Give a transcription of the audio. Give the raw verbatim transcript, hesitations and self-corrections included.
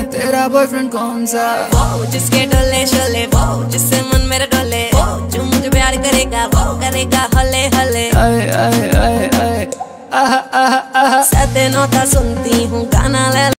तेरा बॉयफ्रेंड कौन सा? वो जिसके डोले शोले, वो जिससे मन मेरा डोले, वो जो मुझे प्यार करेगा, वो करेगा हले हले। आए आए आए आए आहा आहा आहा। सते नौता सुनती हूँ गाना ले